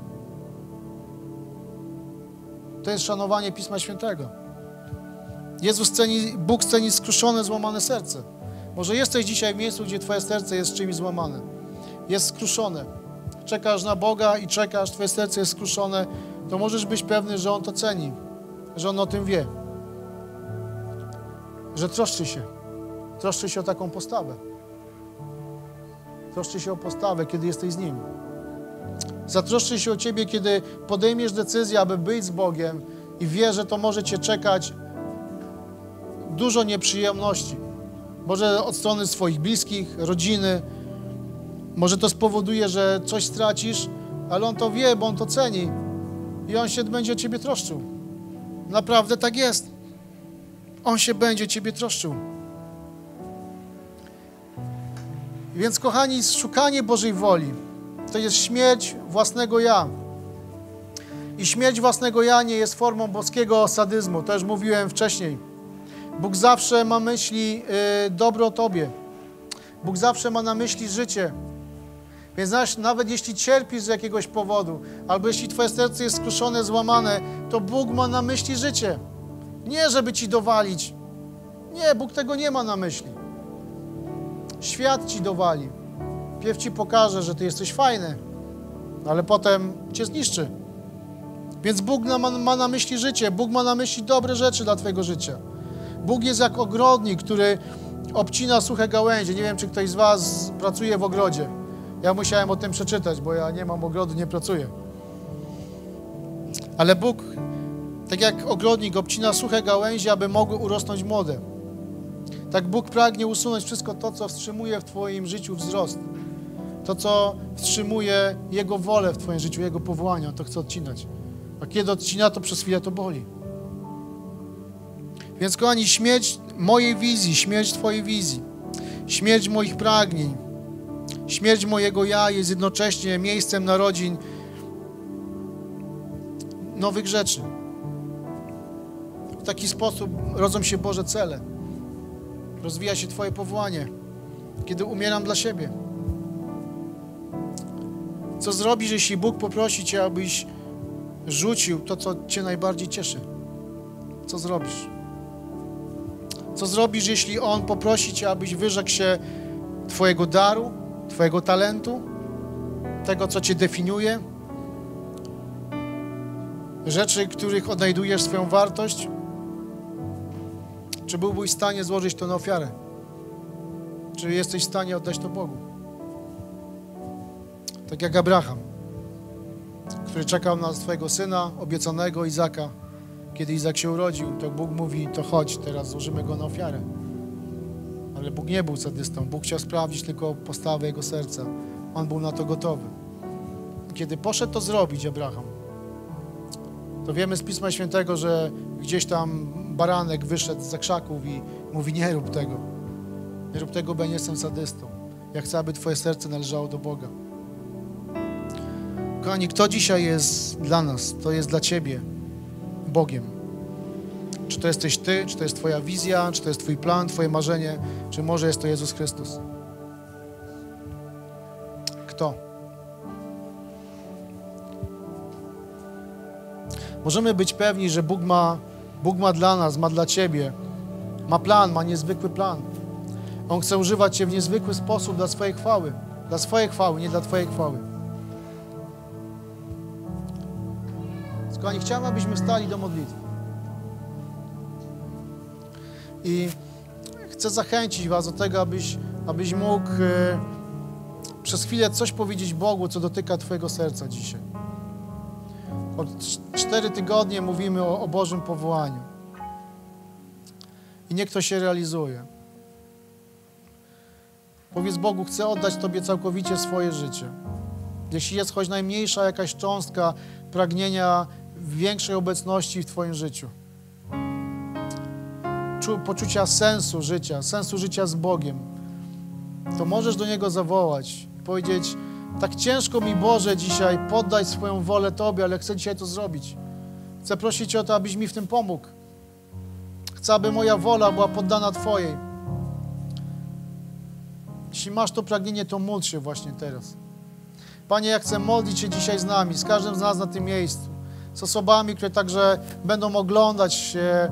To jest szanowanie Pisma Świętego. Jezus ceni, Bóg ceni skruszone, złamane serce. Może jesteś dzisiaj w miejscu, gdzie twoje serce jest czymś złamane. Jest skruszone. Czekasz na Boga i czekasz, twoje serce jest skruszone, to możesz być pewny, że On to ceni, że On o tym wie. Że troszczy się. Troszczy się o taką postawę. Troszczy się o postawę, kiedy jesteś z Nim. Zatroszczy się o ciebie, kiedy podejmiesz decyzję, aby być z Bogiem i wie, że to może cię czekać dużo nieprzyjemności. Może od strony swoich bliskich, rodziny. Może to spowoduje, że coś stracisz, ale On to wie, bo On to ceni i On się będzie o ciebie troszczył. Naprawdę tak jest. On się będzie o ciebie troszczył. Więc, kochani, szukanie Bożej woli to jest śmierć własnego ja. I śmierć własnego ja nie jest formą boskiego sadyzmu. To już mówiłem wcześniej. Bóg zawsze ma myśli y, dobro o tobie. Bóg zawsze ma na myśli życie. Więc znasz, nawet jeśli cierpisz z jakiegoś powodu, albo jeśli twoje serce jest skruszone, złamane, to Bóg ma na myśli życie. Nie, żeby ci dowalić. Nie, Bóg tego nie ma na myśli. Świat ci dowali. Pierw ci pokaże, że ty jesteś fajny, ale potem cię zniszczy. Więc Bóg ma, ma na myśli życie. Bóg ma na myśli dobre rzeczy dla twojego życia. Bóg jest jak ogrodnik, który obcina suche gałęzie. Nie wiem, czy ktoś z was pracuje w ogrodzie. Ja musiałem o tym przeczytać, bo ja nie mam ogrodu, nie pracuję. Ale Bóg, tak jak ogrodnik, obcina suche gałęzie, aby mogły urosnąć młode. Tak Bóg pragnie usunąć wszystko to, co wstrzymuje w twoim życiu wzrost. To, co wstrzymuje Jego wolę w twoim życiu, Jego powołanie. On to chce odcinać. A kiedy odcina, to przez chwilę to boli. Więc, kochani, śmierć mojej wizji, śmierć twojej wizji, śmierć moich pragnień, śmierć mojego ja jest jednocześnie miejscem narodzin nowych rzeczy. W taki sposób rodzą się Boże cele. Rozwija się twoje powołanie. Kiedy umieram dla siebie? Co zrobisz, jeśli Bóg poprosi Cię, abyś rzucił to, co Cię najbardziej cieszy? Co zrobisz? Co zrobisz, jeśli On poprosi Cię, abyś wyrzekł się Twojego daru, Twojego talentu, tego, co Cię definiuje, rzeczy, których odnajdujesz swoją wartość? Czy byłbyś w stanie złożyć to na ofiarę? Czy jesteś w stanie oddać to Bogu? Tak jak Abraham, który czekał na swojego syna, obiecanego Izaka. Kiedy Izak się urodził, to Bóg mówi, to chodź, teraz złożymy go na ofiarę. Ale Bóg nie był sadystą. Bóg chciał sprawdzić tylko postawę jego serca. On był na to gotowy. Kiedy poszedł to zrobić Abraham, to wiemy z Pisma Świętego, że gdzieś tam baranek wyszedł z krzaków i mówi, nie rób tego. Nie rób tego, bo ja nie jestem sadystą. Ja chcę, aby Twoje serce należało do Boga. Kochani, kto dzisiaj jest dla nas, to jest dla Ciebie Bogiem. Czy to jesteś Ty, czy to jest Twoja wizja, czy to jest Twój plan, Twoje marzenie, czy może jest to Jezus Chrystus? Kto? Możemy być pewni, że Bóg ma, Bóg ma dla nas, ma dla Ciebie, ma plan, ma niezwykły plan. On chce używać Cię w niezwykły sposób dla swojej chwały. Dla swojej chwały, nie dla Twojej chwały. Kochani, chciałem, abyśmy stali do modlitwy. I chcę zachęcić Was do tego, abyś, abyś mógł e, przez chwilę coś powiedzieć Bogu, co dotyka Twojego serca dzisiaj. Od cztery tygodnie mówimy o, o Bożym powołaniu. I niech to się realizuje. Powiedz Bogu, chcę oddać Tobie całkowicie swoje życie. Jeśli jest choć najmniejsza jakaś cząstka pragnienia większej obecności w Twoim życiu. Czu, poczucia sensu życia, sensu życia z Bogiem, to możesz do Niego zawołać i powiedzieć, tak ciężko mi, Boże, dzisiaj poddać swoją wolę Tobie, ale chcę dzisiaj to zrobić. Chcę prosić Cię o to, abyś mi w tym pomógł. Chcę, aby moja wola była poddana Twojej. Jeśli masz to pragnienie, to módl się właśnie teraz. Panie, ja chcę modlić się dzisiaj z nami, z każdym z nas na tym miejscu, z osobami, które także będą oglądać się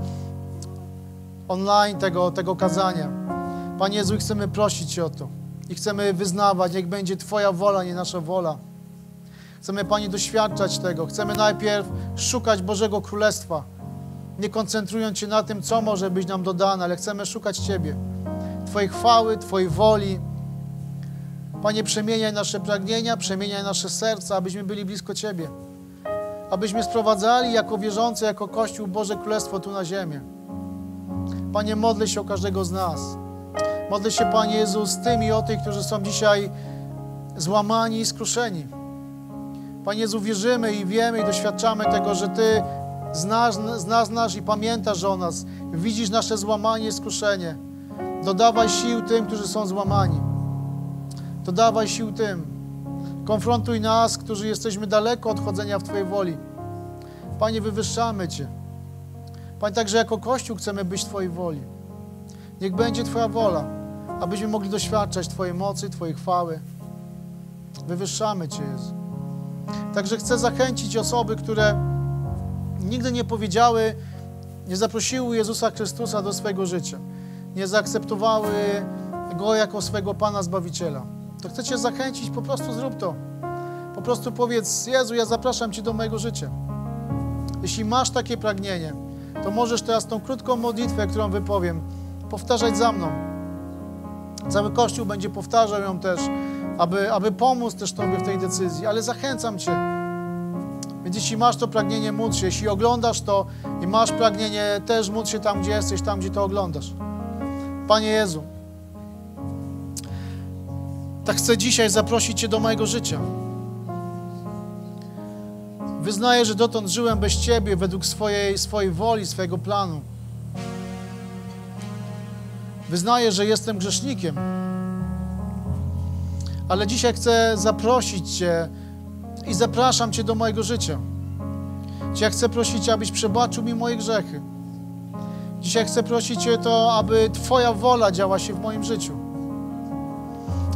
online tego, tego kazania. Panie Jezu, chcemy prosić Cię o to i chcemy wyznawać, niech będzie Twoja wola, nie nasza wola. Chcemy, Panie, doświadczać tego. Chcemy najpierw szukać Bożego Królestwa, nie koncentrując się na tym, co może być nam dodane, ale chcemy szukać Ciebie, Twojej chwały, Twojej woli. Panie, przemieniaj nasze pragnienia, przemieniaj nasze serca, abyśmy byli blisko Ciebie. Abyśmy sprowadzali jako wierzący, jako Kościół Boże Królestwo tu na ziemię. Panie, modlę się o każdego z nas. Modlę się, Panie Jezu, z tymi o tych, którzy są dzisiaj złamani i skruszeni. Panie Jezu, wierzymy i wiemy i doświadczamy tego, że Ty znasz, znasz, znasz i pamiętasz o nas. Widzisz nasze złamanie i skruszenie. Dodawaj sił tym, którzy są złamani. Dodawaj sił tym. Konfrontuj nas, którzy jesteśmy daleko od chodzenia w Twojej woli. Panie, wywyższamy Cię. Panie, także jako Kościół chcemy być w Twojej woli. Niech będzie Twoja wola, abyśmy mogli doświadczać Twojej mocy, Twojej chwały. Wywyższamy Cię, Jezu. Także chcę zachęcić osoby, które nigdy nie powiedziały, nie zaprosiły Jezusa Chrystusa do swojego życia, nie zaakceptowały Go jako swego Pana Zbawiciela. To chcę Cię zachęcić, po prostu zrób to. Po prostu powiedz, Jezu, ja zapraszam Cię do mojego życia. Jeśli masz takie pragnienie, to możesz teraz tą krótką modlitwę, którą wypowiem, powtarzać za mną. Cały Kościół będzie powtarzał ją też, aby, aby pomóc też Tobie w tej decyzji, ale zachęcam Cię. Więc jeśli masz to pragnienie, módl się. Jeśli oglądasz to i masz pragnienie, też módl się tam, gdzie jesteś, tam, gdzie to oglądasz. Panie Jezu, tak chcę dzisiaj zaprosić Cię do mojego życia. Wyznaję, że dotąd żyłem bez Ciebie, według swojej, swojej woli, swojego planu. Wyznaję, że jestem grzesznikiem. Ale dzisiaj chcę zaprosić Cię i zapraszam Cię do mojego życia. Dzisiaj chcę prosić Cię, abyś przebaczył mi moje grzechy. Dzisiaj chcę prosić Cię o to, aby Twoja wola działa się w moim życiu.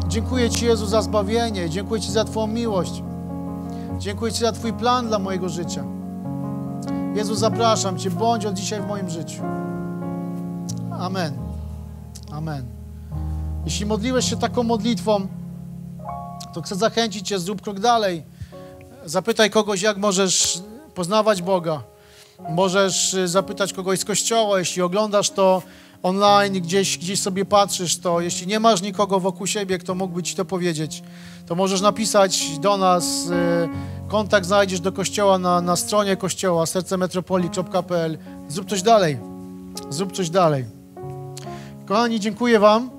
Dziękuję Ci, Jezu, za zbawienie. Dziękuję Ci za Twoją miłość. Dziękuję Ci za Twój plan dla mojego życia. Jezu, zapraszam Cię, bądź od dzisiaj w moim życiu. Amen. Amen. Jeśli modliłeś się taką modlitwą, to chcę zachęcić Cię, zrób krok dalej. Zapytaj kogoś, jak możesz poznawać Boga. Możesz zapytać kogoś z kościoła, jeśli oglądasz to online, gdzieś, gdzieś sobie patrzysz, to jeśli nie masz nikogo wokół siebie, kto mógłby Ci to powiedzieć, to możesz napisać do nas, kontakt znajdziesz do kościoła na, na stronie kościoła serce metropolii kropka p l. Zrób coś dalej. Zrób coś dalej. Kochani, dziękuję Wam.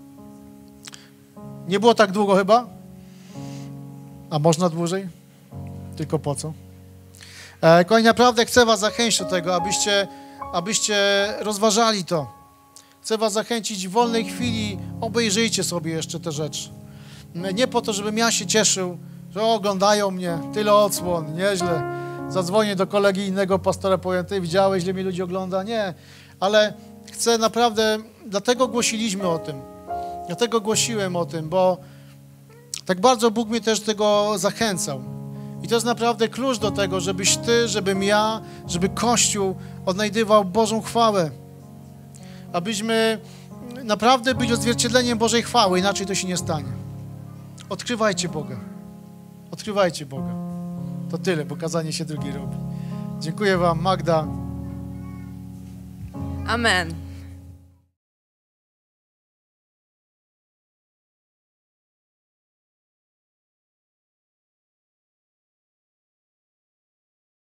Nie było tak długo chyba? A można dłużej? Tylko po co? E, kochani, naprawdę chcę Was zachęcić do tego, abyście, abyście rozważali to. Chcę Was zachęcić w wolnej chwili, obejrzyjcie sobie jeszcze te rzeczy. Nie po to, żebym ja się cieszył, że oglądają mnie, tyle odsłon, nieźle. Zadzwonię do kolegi innego pastora, powiem, ty widziałeś, ile mi ludzi ogląda? Nie, ale chcę naprawdę, dlatego głosiliśmy o tym. Dlatego głosiłem o tym, bo tak bardzo Bóg mnie też do tego zachęcał. I to jest naprawdę klucz do tego, żebyś ty, żebym ja, żeby Kościół odnajdywał Bożą chwałę. Abyśmy naprawdę byli odzwierciedleniem Bożej chwały, inaczej to się nie stanie. Odkrywajcie Boga. Odkrywajcie Boga. To tyle, bo kazanie się drugi robi. Dziękuję Wam, Magda. Amen.